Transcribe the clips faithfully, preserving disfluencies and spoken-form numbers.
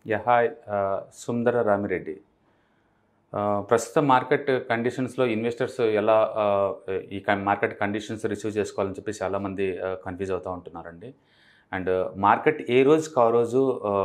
Yeah, hi, uh, Sundara Rami Reddy. Uh, ప్రస్తుత market కండిషన్స్లో investors ఎలా uh, ఈ మార్కెట్ కండిషన్స్ రిసీవ్ చేసుకోవాలని చెప్పి చాలామంది కన్ఫ్యూజ్ అవుతూ ఉంటున్నారండి. అండ్ మార్కెట్ ఏ రోజుకి ఆ రోజు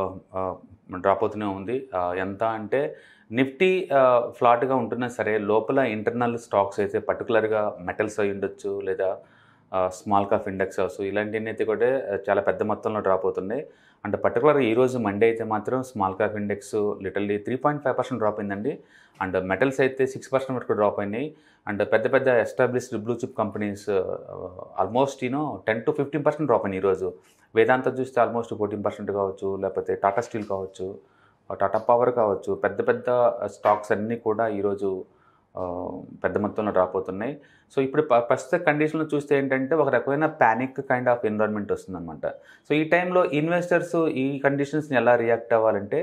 డ్రాప్ అవుతూనే ఉంది. Uh, ఎంత అంటే నిఫ్టీ ఫ్లాట్గా ఉంటున్నా సరే లోపల ఇంటర్నల్ స్టాక్స్ అయితే పర్టికులర్గా మెటల్స్ అయి ఉండొచ్చు, లేదా స్మాల్ కాప్ ఇండెక్స్ హౌస్ ఇలాంటివన్నీ అయితే కూడా చాలా పెద్ద మొత్తంలో డ్రాప్ అవుతున్నాయి. అండ్ పర్టికులర్గా ఈరోజు మండే అయితే మాత్రం small cap index literally three point five percent drop అయిందండి. అండ్ మెటల్స్ అయితే సిక్స్ పర్సెంట్ వరకు డ్రాప్ అయినాయి. అండ్ పెద్ద పెద్ద established blue chip companies almost you know ten to fifteen percent drop అయినాయి ఈరోజు. వేదాంత చూస్తే ఆల్మోస్ట్ ఫోర్టీన్ పర్సెంట్ కావచ్చు, లేకపోతే టాటా స్టీల్ కావచ్చు, టాటా పవర్ కావచ్చు, పెద్ద పెద్ద స్టాక్స్ అన్నీ కూడా ఈరోజు పెద్ద మొత్తంలో డ్రాప్ అవుతున్నాయి. సో ఇప్పుడు ప్రస్తుత కండిషన్లో చూస్తే ఏంటంటే ఒక రకమైన ప్యానిక్ కైండ్ ఆఫ్ ఎన్విరాన్మెంట్ వస్తుందన్నమాట. సో ఈ టైంలో ఇన్వెస్టర్స్ ఈ కండిషన్స్ని ఎలా రియాక్ట్ అవ్వాలంటే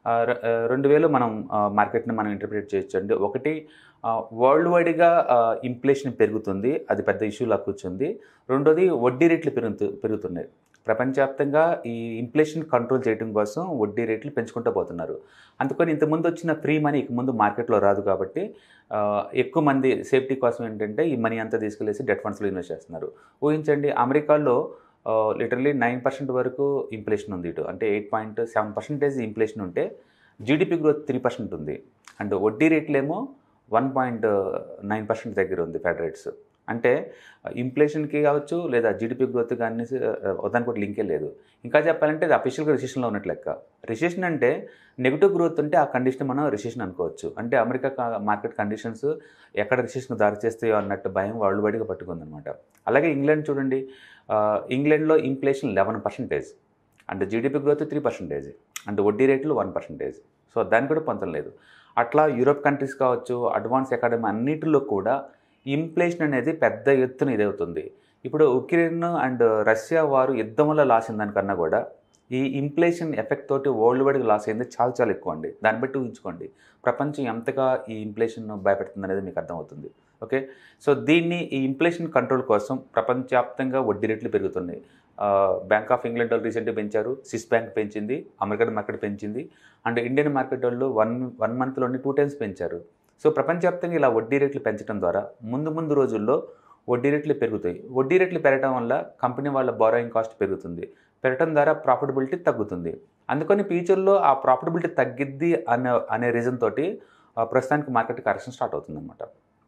రెండు వేలు మనం మార్కెట్ని మనం ఇంటర్ప్రిట్ చేయొచ్చు అండి. ఒకటి, వరల్డ్ వైడ్గా ఇన్ఫ్లేషన్ పెరుగుతుంది, అది పెద్ద ఇష్యూ లాగా కూర్చుంది. రెండోది, వడ్డీ రేట్లు పెరుగుతు పెరుగుతున్నాయి ప్రపంచవ్యాప్తంగా. ఈ ఇన్ఫ్లేషన్ కంట్రోల్ చేయడం కోసం వడ్డీ రేట్లు పెంచుకుంటూ పోతున్నారు. అందుకని ఇంతకుముందు వచ్చిన ఫ్రీ మనీ ఇక ముందు మార్కెట్లో రాదు కాబట్టి ఎక్కువ మంది సేఫ్టీ కోసం ఏంటంటే ఈ మనీ అంతా తీసుకెళ్ళేసి డెట్ ఫండ్స్లో ఇన్వెస్ట్ చేస్తున్నారు. ఊహించండి, అమెరికాలో లిటరలీ నైన్ పర్సెంట్ వరకు ఇన్ఫ్లేషన్ ఉంది. ఇటు అంటే eight point seven percentage inflation ఉంటే జీడిపి గ్రోత్ త్రీ పర్సెంట్ ఉంది. అండ్ వడ్డీ రేట్లేమో వన్ పాయింట్ నైన్ పర్సెంట్ దగ్గర ఉంది ఫెడ్ రేట్స్. అంటే ఇన్ఫ్లేషన్కి కావచ్చు లేదా జీడిపి గ్రోత్ కానీ దానికి కూడా లింకే లేదు. ఇంకా చెప్పాలంటే అది అఫీషియల్గా రిసెషన్లో ఉన్నట్లు లెక్క. రిసెషన్ అంటే నెగిటివ్ గ్రోత్ ఉంటే ఆ కండిషన్ మనం రిసెషన్ అనుకోవచ్చు. అంటే అమెరికా మార్కెట్ కండిషన్స్ ఎక్కడ రిసెషన్ దారి చేస్తాయో అన్నట్టు భయం వరల్డ్ వైడ్గా పట్టుకుందనమాట. అలాగే ఇంగ్లాండ్ చూడండి, ఇంగ్లాండ్లో inflation eleven percentage and GDP growth three percentage and వడ్డీ రేట్లు వన్ పర్సెంటేజ్. సో దానికి కూడా పొంతం లేదు. అట్లా యూరోప్ కంట్రీస్ కావచ్చు, అడ్వాన్స్ ఎకాడమీ అన్నిటిలో కూడా ఇన్ఫ్లేషన్ అనేది పెద్ద ఎత్తున ఇదవుతుంది. ఇప్పుడు ఉక్రెయిన్ అండ్ రష్యా వారు యుద్ధం వల్ల లాస్ అయిన దానికన్నా కూడా ఈ ఇన్ఫ్లేషన్ ఎఫెక్ట్ తోటి వరల్డ్ వైడ్గా లాస్ అయింది చాలా చాలా ఎక్కువ అండి. దాన్ని బట్టి ఊహించుకోండి ప్రపంచం ఎంతగా ఈ ఇన్ఫ్లేషన్ భయపెడుతుంది అనేది మీకు అర్థమవుతుంది. ఓకే, సో దీన్ని ఈ ఇన్ఫ్లేషన్ కంట్రోల్ కోసం ప్రపంచవ్యాప్తంగా వడ్డీ రేట్లు పెరుగుతున్నాయి. బ్యాంక్ ఆఫ్ ఇంగ్లాండ్ వాళ్ళు రీసెంట్గా పెంచారు, స్విస్ బ్యాంక్ పెంచింది, అమెరికన్ మార్కెట్ పెంచింది, అండ్ ఇండియన్ మార్కెట్ వాళ్ళు వన్ వన్ మంత్లోని టూ టైమ్స్ పెంచారు. సో ప్రపంచవ్యాప్తంగా ఇలా వడ్డీ రేట్లు పెంచడం ద్వారా ముందు ముందు రోజుల్లో వడ్డీ రేట్లు పెరుగుతాయి. వడ్డీ రేట్లు పెరగడం వల్ల కంపెనీ వాళ్ళ బారోయింగ్ కాస్ట్ పెరుగుతుంది. పెరగడం ద్వారా ప్రాఫిటబిలిటీ తగ్గుతుంది. అందుకని ఫ్యూచర్లో ఆ ప్రాఫిటబిలిటీ తగ్గిద్ది అనే అనే రీజన్ తోటి ప్రస్తుతానికి మార్కెట్ కరెక్షన్ స్టార్ట్ అవుతుంది అనమాట.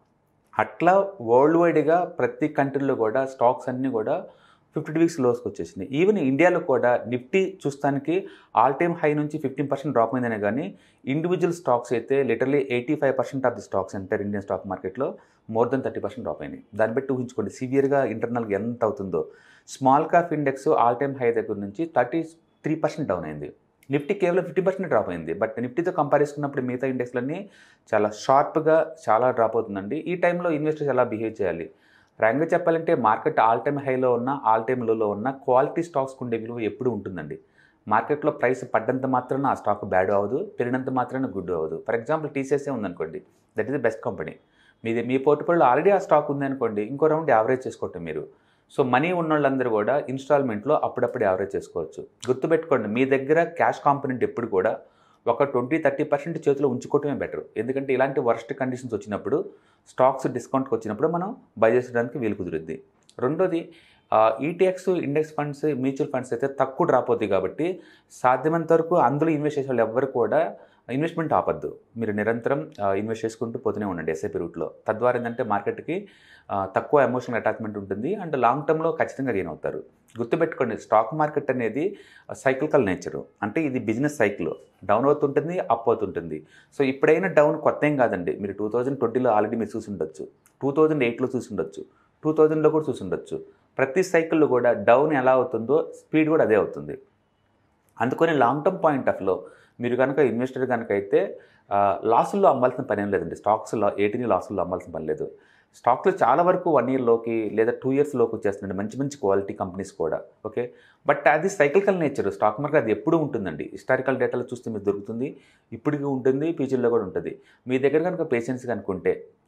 అట్లా వరల్డ్ వైడ్గా ప్రతి కంట్రీలో కూడా స్టాక్స్ అన్నీ కూడా ఫిఫ్టీ వీక్స్ లోస్కి వచ్చేసింది. ఈవెన్ ఇండియాలో కూడా నిఫ్టీ చూస్తానికి ఆల్ టైమ్ హై నుంచి ఫిఫ్టీన్ పర్సెంట్ డ్రాప్ అయిందనే కానీ ఇండివిజువల్ స్టాక్స్ అయితే literally eighty five percent of the stocks enter Indian stock మార్కెట్లో more than thirty percent drop అయినాయి. దాన్ని బట్టి ఊహించుకోండి సివియర్గా ఇంటర్నల్గా ఎంత అవుతుందో. Small cap index all time high దగ్గర నుంచి థర్టీ త్రీ పర్సెంట్ డౌన్ అయింది. నిఫ్టీ కేవలం ఫిఫ్టీ పర్సెంట్ డ్రాప్ అయింది. బట్ నిఫ్టీతో కంపేర్ చేసుకున్నప్పుడు మిగతా ఇండెక్స్లన్నీ చాలా షార్ప్గా చాలా డ్రాప్ అవుతుందండి. ఈ టైంలో ఇన్వెస్టర్స్ ఎలా బిహేవ్ చేయాలి? ర్యాంక్గా చెప్పాలంటే మార్కెట్ ఆల్ టైమ్ హైలో ఉన్న ఆల్ టైమ్ లోలో ఉన్న క్వాలిటీ స్టాక్స్కి ఉండే విలువ ఎప్పుడు ఉంటుందండి. మార్కెట్లో ప్రైస్ పడ్డంత మాత్రాన ఆ స్టాక్ బ్యాడ్ అవ్వదు, పెరిగినంత మాత్రాన గుడ్ అవ్వదు. ఫర్ ఎగ్జాంపుల్ టీసీఎస్ఏ ఉందనుకోండి, that is the best company. మీది మీ పోర్ట్ఫోలియోలో ఆల్రెడీ ఆ స్టాక్ ఉందనుకోండి, ఇంకో రౌండ్ యావరేజ్ చేసుకోవటం మీరు. సో మనీ ఉన్న వాళ్ళందరూ కూడా ఇన్స్టాల్మెంట్లో అప్పుడప్పుడు యావరేజ్ చేసుకోవచ్చు. గుర్తుపెట్టుకోండి, మీ దగ్గర క్యాష్ కాంపోనెంట్ ఎప్పుడు కూడా ఒక ట్వంటీ థర్టీ పర్సెంట్ చేతిలో ఉంచుకోవటమే బెటర్. ఎందుకంటే ఇలాంటి వర్స్ట్ కండిషన్స్ వచ్చినప్పుడు స్టాక్స్ డిస్కౌంట్కి వచ్చినప్పుడు మనం బై చేసడానికి వీలు కుదురుద్ది. రెండోది, ETFs index funds mutual funds అయితే తక్కువ డ్రాప్ అవుతాయి కాబట్టి సాధ్యమైనంత వరకు అందులో ఇన్వెస్ట్ చేసే వాళ్ళు ఎవరు కూడా ఇన్వెస్ట్మెంట్ ఆపద్దు. మీరు నిరంతరం ఇన్వెస్ట్ చేసుకుంటూ పోతూనే ఉండండి ఎస్ఐపి రూట్లో. తద్వారా ఏంటంటే మార్కెట్కి తక్కువ ఎమోషనల్ అటాచ్మెంట్ ఉంటుంది అండ్ లాంగ్ టర్మ్లో ఖచ్చితంగా గెయిన్ అవుతారు. గుర్తుపెట్టుకోండి, స్టాక్ మార్కెట్ అనేది సైకిల్కల్ నేచరు. అంటే ఇది బిజినెస్ సైకిల్, డౌన్ అవుతుంటుంది, అప్ అవుతుంటుంది. సో ఇప్పుడైనా డౌన్ కొత్త ఏం కాదండి. మీరు టూ థౌజండ్ ట్వంటీలో ఆల్రెడీ మీరు చూసి ఉండొచ్చు, టూ థౌజండ్ ఎయిట్లో చూసి ఉండొచ్చు, టూ థౌజండ్లో కూడా చూసి ఉండొచ్చు. ప్రతి సైకిల్లో కూడా డౌన్ ఎలా అవుతుందో స్పీడ్ కూడా అదే అవుతుంది. అందుకని లాంగ్ టర్మ్ పాయింట్ ఆఫ్లో మీరు కనుక ఇన్వెస్టర్ కనుక అయితే లాసుల్లో అమ్మాల్సిన పని ఏం లేదండి. స్టాక్స్లో ఎయిటీని లాసుల్లో అమ్మాల్సిన పని లేదు. స్టాక్లు చాలా వరకు వన్ ఇయర్లోకి లేదా టూ ఇయర్స్లోకి వచ్చేస్తుందండి, మంచి మంచి క్వాలిటీ కంపెనీస్ కూడా. ఓకే, బట్ అది సైకిల్కల్ నేచర్. స్టాక్ మార్కెట్ అది ఎప్పుడూ ఉంటుందండి. హిస్టారికల్ డేటాలో చూస్తే మీకు దొరుకుతుంది, ఇప్పటికీ ఉంటుంది, ఫ్యూచర్లో కూడా ఉంటుంది. మీ దగ్గర కనుక పేషెన్స్ కనుకుంటే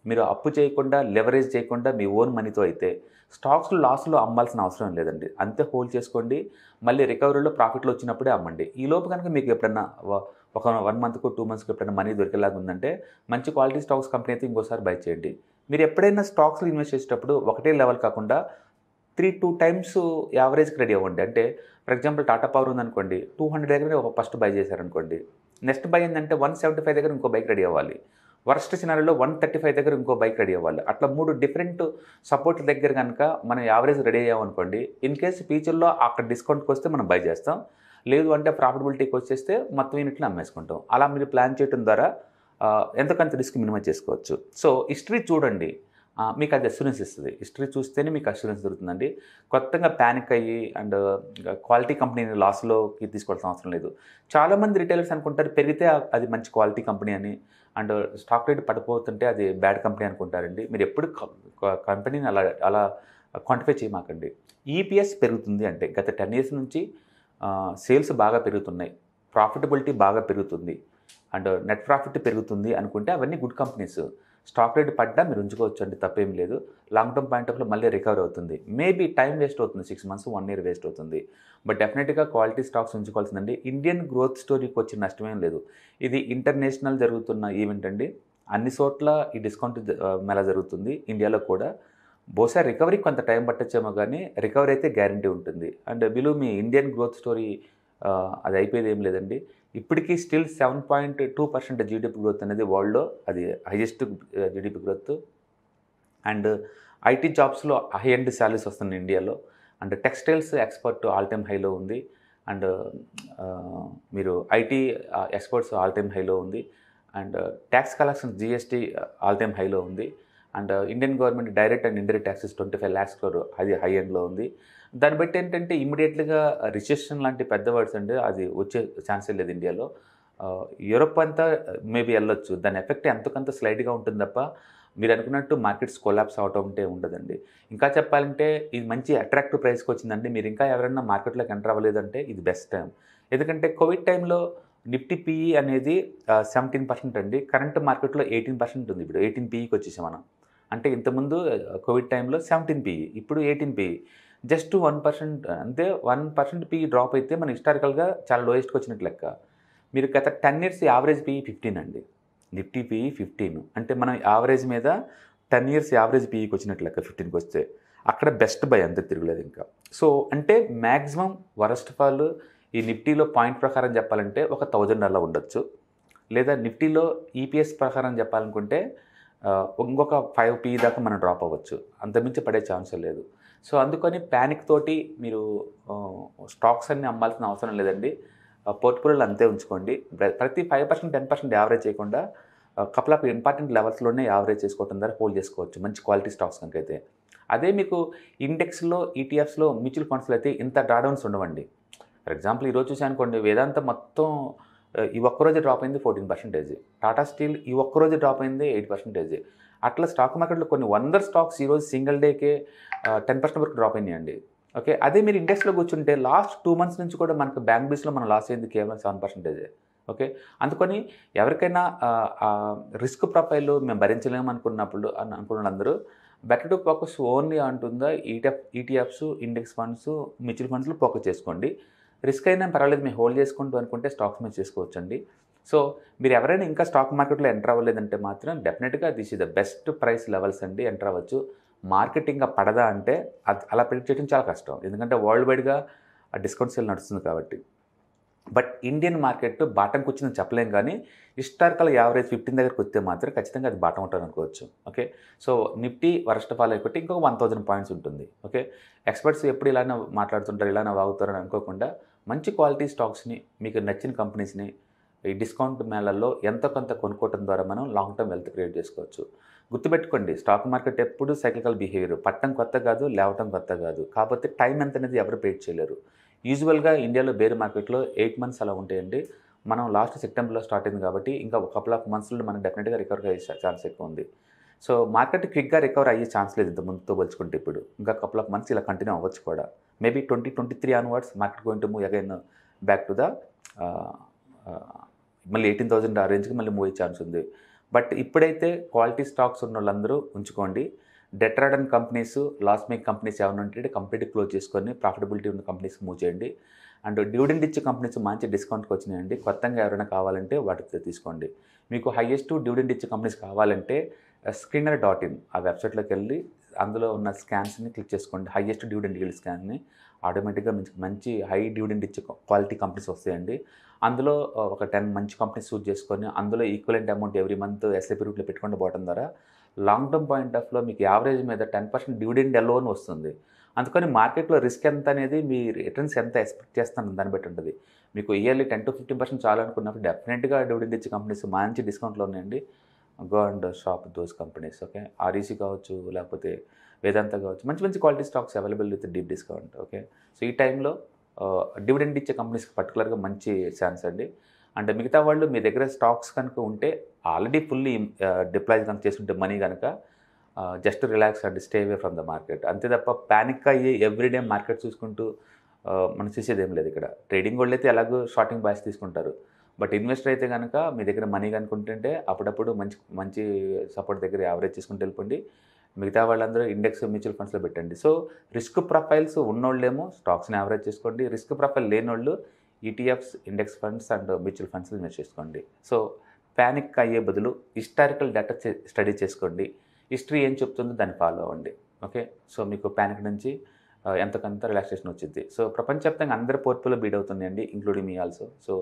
మీరు అప్పు చేయకుండా లెవరేజ్ చేయకుండా మీ ఓన్ మనీతో అయితే స్టాక్స్లో లాస్లో అమ్మాల్సిన అవసరం లేదండి. అంతే హోల్డ్ చేసుకోండి. మళ్ళీ రికవరీలో ప్రాఫిట్లో వచ్చినప్పుడే అమ్మండి. ఈ లోపు కనుక మీకు ఎప్పుడన్నా వ- ఒక వన్ మంత్కు టూ మంత్స్కి ఎప్పుడైనా మనీ దొరికేలాగా ఉందంటే మంచి క్వాలిటీ స్టాక్స్ కంపెనీ అయితే ఇంకోసారి బై చేయండి. మీరు ఎప్పుడైనా స్టాక్స్లో ఇన్వెస్ట్ చేసేటప్పుడు ఒకటే లెవెల్ కాకుండా త్రీ టూ టైమ్స్ యావరేజ్కి రెడీ అవ్వండి. అంటే ఫర్ ఎగ్జాంపుల్ టాటా పవర్ ఉందనుకోండి, టూ హండ్రెడ్ దగ్గర ఒక ఫస్ట్ బై చేశారనుకోండి, నెక్స్ట్ బై ఏంటంటే వన్ సెవెంటీ ఫైవ్ దగ్గర ఇంకో బైక్ రెడీ అవ్వాలి. వర్స్ట్ సినారీలో వన్ థర్టీ ఫైవ్ దగ్గర ఇంకో బైక్ రెడీ అవ్వాలి. అట్లా మూడు డిఫరెంట్ సపోర్ట్ దగ్గర కనుక మనం యావరేజ్ రెడీ అయ్యామనుకోండి, ఇన్ కేసు ఫ్యూచర్లో అక్కడ డిస్కౌంట్కి వస్తే మనం బై చేస్తాం. లేదు అంటే ప్రాఫిటబిలిటీకి వచ్చేస్తే మొత్తం యూనిట్లు అమ్మేసుకుంటాం. అలా మీరు ప్లాన్ చేయడం ద్వారా ఆ, ఎంతకంత రిస్క్ మినిమైజ్ చేసుకోవచ్చు. సో హిస్టరీ చూడండి, ఆ, మీకు అది అష్యూరెన్స్ ఇస్తుంది. హిస్టరీ చూస్తేనే మీకు అష్యూరెన్స్ దొరుకుతుందండి. కొత్తగా ప్యానిక్ అయ్యి అండ్ క్వాలిటీ కంపెనీని లాస్లోకి తీసుకోవాల్సిన అవసరం లేదు. చాలామంది రిటైలర్స్ అనుకుంటారు పెరిగితే ఆ- అది మంచి క్వాలిటీ కంపెనీ అని, అండ్ స్టాక్ రేట్ పడిపోతుంటే అది బ్యాడ్ కంపెనీ అనుకుంటారండి. మీరు ఎప్పుడు కంపెనీని అలా అలా క్వాంటిఫై చేయమాకండి. ఈపీఎస్ పెరుగుతుంది అంటే గత టెన్ ఇయర్స్ నుంచి సేల్స్ బాగా పెరుగుతున్నాయి, ప్రాఫిటబిలిటీ బాగా పెరుగుతుంది, అండ్ నెట్ ప్రాఫిట్ పెరుగుతుంది అనుకుంటే అవన్నీ గుడ్ కంపెనీస్. స్టాక్ రేట్ పడ్డా మీరు ఉంచుకోవచ్చు అండి, తప్పేం లేదు. లాంగ్ టర్మ్ పాయింట్ ఆఫ్లో మళ్ళీ రికవర్ అవుతుంది. మేబీ టైం వేస్ట్ అవుతుంది, six months one year waste అవుతుంది. బట్ డెఫినెట్గా క్వాలిటీ స్టాక్స్ ఉంచుకోవాల్సిందండి. ఇండియన్ గ్రోత్ స్టోరీకి వచ్చిన నష్టమేం లేదు. ఇది ఇంటర్నేషనల్ జరుగుతున్న ఈవెంట్ అండి. అన్ని చోట్ల ఈ డిస్కౌంట్ మేళా జరుగుతుంది, ఇండియాలో కూడా. బహుశా రికవరీకి కొంత టైం పట్టొచ్చేమో కానీ రికవరీ అయితే గ్యారంటీ ఉంటుంది. And believe me Indian growth story అది అయిపోయేది ఏం లేదండి. ఇప్పటికీ still seven point two percent GDP growth అనేది వరల్డ్లో అది highest GDP growth. And IT జాబ్స్లో హై ఎండ్ శాలరీస్ వస్తున్నాయి ఇండియాలో. And textiles export all time హైలో ఉంది. అండ్ మీరు ఐటీ ఎక్స్పోర్ట్స్ ఆల్ టైమ్ హైలో ఉంది. And tax collection GST all time హైలో ఉంది. And Indian government direct and indirect taxes twenty five lakhs crore అది హై ఎండ్లో ఉంది. దాన్ని బట్టి ఏంటంటే ఇమీడియట్గా రిసెషన్ లాంటి పెద్ద వర్డ్స్ అంటే అది వచ్చే ఛాన్సే లేదు ఇండియాలో. యూరోప్ అంతా మేబీ వెళ్ళొచ్చు, దాని ఎఫెక్ట్ ఎంతకంత స్లైడ్గా ఉంటుంది తప్ప మీరు అనుకున్నట్టు మార్కెట్స్ కొలాప్స్ అవటం ఉంటే ఉండదండి. ఇంకా చెప్పాలంటే ఇది మంచి అట్రాక్టివ్ ప్రైస్కి వచ్చిందండి. మీరు ఇంకా ఎవరైనా మార్కెట్లోకి ఎంటర్ అవ్వలేదంటే ఇది బెస్ట్ టైం. ఎందుకంటే కోవిడ్ టైంలో నిఫ్టీ పీఈ అనేది సెవెంటీన్ పర్సెంట్ అండి, కరెంట్ మార్కెట్లో ఎయిటీన్ పర్సెంట్ ఉంది. ఇప్పుడు ఎయిటీన్ పీఈకి వచ్చేసాం మనం. అంటే ఇంతకుముందు కోవిడ్ టైంలో సెవెంటీన్ పీఈ, ఇప్పుడు eighteen PE, just one percent అంతే. వన్ పర్సెంట్ పీఈ డ్రాప్ అయితే మన హిస్టారికల్గా చాలా లోయెస్ట్కి వచ్చినట్లు లెక్క. మీరు గత ten years average PE fifteen అండి, నిఫ్టీ పీఈ ఫిఫ్టీన్. అంటే మనం యావరేజ్ మీద టెన్ ఇయర్స్ యావరేజ్ పీఈకి వచ్చినట్లు లెక్క ఫిఫ్టీన్కి వస్తే అక్కడ బెస్ట్ బై అంతే, తిరగలేదు ఇంకా. సో అంటే మ్యాక్సిమం వరస్ట్ ఆఫ్ ఆల్ ఈ నిఫ్టీలో పాయింట్ ప్రకారం చెప్పాలంటే ఒక థౌజండ్ అలా ఉండొచ్చు. లేదా నిఫ్టీలో ఈపీఎస్ ప్రకారం చెప్పాలనుకుంటే ఇంకొక ఫైవ్ పీ దాకా మనం డ్రాప్ అవ్వచ్చు, అంతమించి పడే ఛాన్స్ లేదు. సో అందుకని ప్యానిక్ తోటి మీరు స్టాక్స్ అన్ని అమ్మాల్సిన అవసరం లేదండి. పోర్ట్ఫోలియోలు అంతే ఉంచుకోండి. ప్రతి five percent ten percent average చేయకుండా కపుల్ ఆఫ్ ఇంపార్టెంట్ లెవెల్స్లోనే యావరేజ్ చేసుకోవడం ద్వారా హోల్డ్ చేసుకోవచ్చు మంచి క్వాలిటీ స్టాక్స్ కనుకైతే. అదే మీకు ఇండెక్స్లో ఈటీఎఫ్స్లో మ్యూచువల్ ఫండ్స్లో అయితే ఇంత డ్రాడౌన్స్ ఉండవండి. ఫర్ ఎగ్జాంపుల్ ఈరోజు చూసానుకోండి, వేదాంత మొత్తం ఈ ఒక్కరోజు డ్రాప్ అయింది ఫోర్టీన్ పర్సెంటేజ్, టాటా స్టీల్ ఈ ఒక్కరోజు డ్రాప్ అయింది ఎయిట్ పర్సెంటేజ్. అట్లా స్టాక్ మార్కెట్లో కొన్ని వందల స్టాక్స్ ఈరోజు సింగిల్ డేకే టెన్ పర్సెంట్ వరకు డ్రాప్ అయినాయండి. ఓకే, అదే మీరు ఇండెక్స్లో కూర్చుంటే లాస్ట్ టూ మంత్స్ నుంచి కూడా మనకు బ్యాంక్ బీస్లో మనం లాస్ అయింది కేవలం సెవెన్ పర్సెంటేజే. ఓకే, అందుకని ఎవరికైనా రిస్క్ ప్రొఫైల్ మేము భరించలేము అనుకున్నప్పుడు అని అనుకున్న అందరూ బెటర్ టు ఫోకస్ ఓన్లీ అంటుందా ETF ETFs index funds mutual ఫండ్స్లో ఫోకస్ చేసుకోండి. రిస్క్ అయినా పర్వాలేదు మేము హోల్డ్ చేసుకుంటూ అనుకుంటే స్టాక్స్ మీద చేసుకోవచ్చండి. సో మీరు ఎవరైనా ఇంకా స్టాక్ మార్కెట్లో ఎంటర్ అవ్వలేదంటే మాత్రం డెఫినెట్గా this is the best price levels అండి, ఎంటర్ అవ్వచ్చు. మార్కెట్ ఇంకా పడదా అంటే అది అలా ప్రిడిక్ట్ చేయడం చాలా కష్టం, ఎందుకంటే వరల్డ్ వైడ్గా ఆ డిస్కౌంట్ సేల్ నడుస్తుంది కాబట్టి. బట్ ఇండియన్ మార్కెట్ బాటంకి వచ్చిందని చెప్పలేం, కానీ హిస్టారికల్ యావరేజ్ ఫిఫ్టీన్ దగ్గరకు వస్తే మాత్రం ఖచ్చితంగా అది బాటం ఉంటుంది అనుకోవచ్చు. Okay, so Nifty worst fall అయిపోతే ఇంకొక వన్ థౌసండ్ పాయింట్స్ ఉంటుంది. ఓకే, ఎక్స్పర్ట్స్ ఎప్పుడు ఇలానే మాట్లాడుతుంటారు, ఇలానే వాగుతారని అనుకోకుండా మంచి క్వాలిటీ స్టాక్స్ని మీకు నచ్చిన కంపెనీస్ని ఈ డిస్కౌంట్ మేళల్లో ఎంతో కొంత కొనుక్కోవడం ద్వారా మనం లాంగ్ టర్మ్ వెల్త్ క్రియేట్ చేసుకోవచ్చు. గుర్తుపెట్టుకోండి, స్టాక్ మార్కెట్ ఎప్పుడు సైక్లికల్ బిహేవియర్, పట్టడం కొత్త కాదు, లేవటం కొత్త కాదు. కాకపోతే టైం ఎంత అనేది ఎవరు ప్రెడిక్ట్ చేయలేరు. యూజువల్గా ఇండియాలో బేర్ మార్కెట్లో ఎయిట్ మంత్స్ అలా ఉంటాయండి. మనం లాస్ట్ సెప్టెంబర్లో స్టార్ట్ అయింది కాబట్టి ఇంకా ఒక కపుల్ ఆఫ్ మంత్స్లో మనం డెఫినెట్గా రికవర్ అయ్యే ఛాన్స్ ఎక్కువ ఉంది. సో మార్కెట్ క్విక్గా రికవర్ అయ్యే ఛాన్స్ లేదు ఇంత ముందుతో పోల్చుకుంటే. ఇప్పుడు ఇంకా కపుల్ ఆఫ్ మంత్స్ ఇలా కంటిన్యూ అవ్వచ్చు కూడా. Maybe twenty twenty three onwards market going to move again back to the మళ్ళీ ఎయిటీన్ థౌసండ్ ఆ రేంజ్కి మళ్ళీ మూవ్ అయ్యే ఛాన్స్ ఉంది. బట్ ఇప్పుడైతే క్వాలిటీ స్టాక్స్ ఉన్న వాళ్ళందరూ ఉంచుకోండి. డెట్రాడన్ కంపెనీస్, లాస్ మేక్ కంపెనీస్ ఏమైనా ఉంటే కంప్లీట్ క్లోజ్ చేసుకొని ప్రాఫిటబిలిటీ ఉన్న కంపెనీస్కి మూవ్ చేయండి. అండ్ డివిడెండ్ ఇచ్చే కంపెనీస్ మంచి డిస్కౌంట్కి వచ్చినాయండి. కొత్తగా ఎవరైనా కావాలంటే వాటికి తీసుకోండి. మీకు హైయెస్ట్ డివిడెండ్ ఇచ్చే కంపెనీస్ కావాలంటే స్క్రీనర్ డాట్ ఇన్ ఆ వెబ్సైట్లోకి వెళ్ళి అందులో ఉన్న స్కాన్స్ని క్లిక్ చేసుకోండి. హైయెస్ట్ డివిడెండ్ ఈల్డ్ స్కాన్ని ఆటోమేటిక్గా మంచి మంచి హై డివిడెండ్ ఇచ్చే క్వాలిటీ కంపెనీస్ వస్తాయండి. అందులో ఒక టెన్ మంచి కంపెనీస్ చూస్ చేసుకొని అందులో equivalent amount every month SIP రూట్లో పెట్టుకుంటూ పోవడం ద్వారా లాంగ్ టర్మ్ పాయింట్ ఆఫ్లో మీకు యావరేజ్ మీద టెన్ పర్సెంట్ డివిడెండ్ అలోన్ వస్తుంది. అందుకని మార్కెట్లో రిస్క్ ఎంత అనేది మీ రిటర్న్స్ ఎంత ఎక్స్పెక్ట్ చేస్తాను దాన్ని బట్టి ఉంటుంది. మీకు yearly ten to fifteen percent చాలనుకున్నప్పుడు డెఫినెట్గా డివిడెండ్ ఇచ్చే కంపెనీస్ మంచి డిస్కౌంట్లో ఉన్నాయండి. Go and shop those companies. Okay, REC కావచ్చు, లేకపోతే వేదాంత కావచ్చు, మంచి మంచి quality stocks available with deep discount. Okay, so ఈ టైంలో డివిడెండ్ ఇచ్చే కంపెనీస్కి పర్టికులర్గా మంచి ఛాన్స్ అండి. అంటే మిగతా వాళ్ళు మీ దగ్గర స్టాక్స్ కనుక ఉంటే ఆల్రెడీ ఫుల్లీ డిప్లాయ్ కనుక చేసుకుంటే మనీ కనుక just relax and stay away from the market. అంతే తప్ప ప్యానిక్ అయ్యి ఎవ్రీడే మార్కెట్ చూసుకుంటూ మనం చూసేది ఏం లేదు. ఇక్కడ ట్రేడింగ్ వాళ్ళు అయితే ఎలాగో షార్టింగ్ బాయ్స్ తీసుకుంటారు. బట్ ఇన్వెస్టర్ అయితే కనుక మీ దగ్గర మనీ కనుకుంటుంటే అప్పుడప్పుడు మంచి మంచి సపోర్ట్ దగ్గర యావరేజ్ చేసుకుంటూ వెళ్ళిపోండి. మిగతా వాళ్ళందరూ ఇండెక్స్ మ్యూచువల్ ఫండ్స్లో పెట్టండి. సో రిస్క్ ప్రొఫైల్స్ ఉన్నోళ్ళేమో స్టాక్స్ని యావరేజ్ చేసుకోండి. రిస్క్ ప్రొఫైల్ లేనోళ్ళు ETFs, index funds and mutual funds invest చేసుకోండి. సో ప్యానిక్ అయ్యే బదులు హిస్టారికల్ డేటా స్టడీ చేసుకోండి. హిస్టరీ ఏం చెప్తుందో దాన్ని ఫాలో అవ్వండి. ఓకే, సో మీకు ప్యానిక్ నుంచి ఎంతకంత రిలాక్సేషన్ వచ్చింది. సో ప్రపంచవ్యాప్తంగా అందరి పోర్ట్ఫోలియో బీడ్ అవుతున్నాయండి, ఇంక్లూడింగ్ మీ ఆల్సో. సో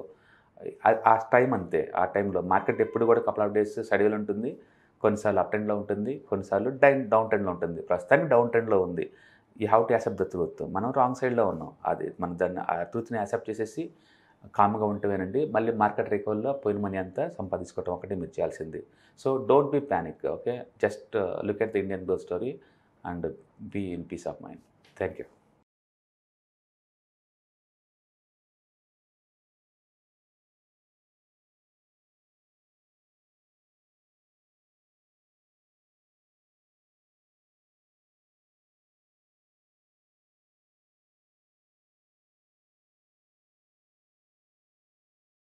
ఆ టైం అంతే. ఆ టైంలో మార్కెట్ ఎప్పుడు కూడా కపుల్ ఆఫ్ డేస్ సైడ్వేలో ఉంటుంది, కొన్నిసార్లు అప్ ట్రెండ్లో ఉంటుంది, కొన్నిసార్లు డౌన్ డౌన్ ట్రెండ్లో ఉంటుంది. ప్రస్తుతానికి డౌన్ ట్రెండ్లో ఉంది. You have to accept the truth. మనం రాంగ్ సైడ్లో ఉన్నాం. అది మనం దాన్ని ఆ ట్రూత్ని యాక్సెప్ట్ చేసేసి కామ్గా ఉంటేనండి మళ్ళీ మార్కెట్ రికవర్లో పోయిన మనీ అంతా సంపాదించుకోవడం ఒకటి మీరు చేయాల్సింది. So don't be panic. Okay, just look at the Indian growth story and be in peace of mind. Thank you.